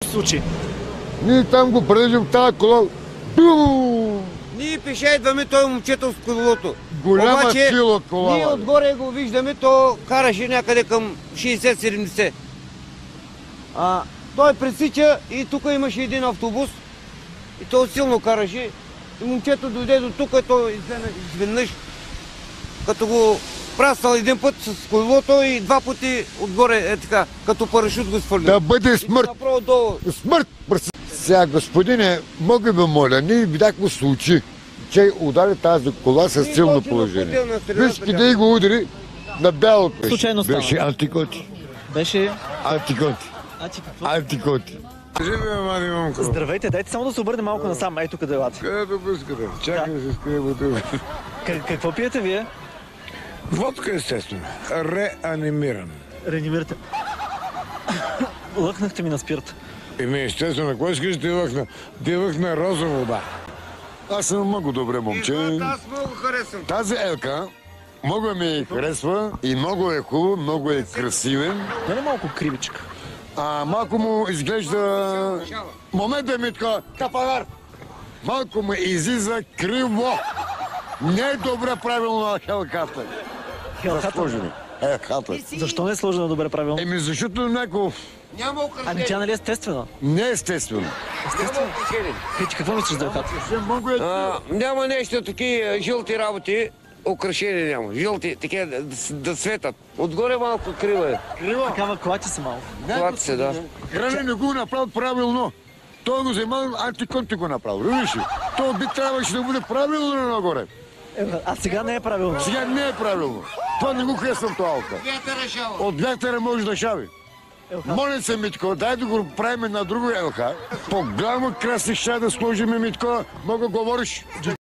се случи? Ние там го прележим в тази кола. Ние пеша идваме той момчето с колелото. Голяма Обаче, сила кола. ние отгоре го виждаме, то караше някъде към 60-70. Той пресича и тук имаше един автобус и той силно караше. И момчето дойде до тук, той изведнъж, като го праснал един път с колелото и два пъти отгоре, така, като парашют го свърли. Да бъде смърт. Смърт! Сега, господине, мога ви моля, ние видяхме случаи, че удари тази кола с силно положение. Виж къде го удари на бялото. Случайно става. Беше антикоти. Беше... Антикоти. Антикоти. Здравейте, дайте само да се обърне малко насам. Ето къде елате. Където го искате. Чакай да се скрия бутилка. Какво пиете вие? Водка, естествено. Реанимиран. Реанимирате. Лъкнахте ми на спирт. Естествено, какво искаш да лъкна? Да лъкна роза вода. Аз съм много добре момче. Аз много харесвам. Тази елка много ми харесва и много е хубаво, много е красивен. Не е малко кривичка? Малко му изглежда... Момент е, Митко, капанар! Малко му излиза криво. Не е добре правилно на хелката. Хелката? Хелката. Защо не е сложена добре правилно? Защото някакво... Няма украшение. Ами тя нали е естествена? Не е естествено. Няма украшение. Пети, какво мислиш за елката? Няма нещо, такива жълти работи, украшения няма. Жълти, такива да светат. Отгоре малко крива е. Такава клати са малко. Клати се, да. Хране не го направи правилно. Той го взема, антиконти го направи. Виж ли? То би трябваше да бъде правилно нагоре. А сега не е правилно. Сега не е правилно. Това не го харесвам това алка. От вятъра може да шави. Моля се, Митко, дай да го правим на друго елха. По-голямо красище да сложим, Митко. Мога говориш.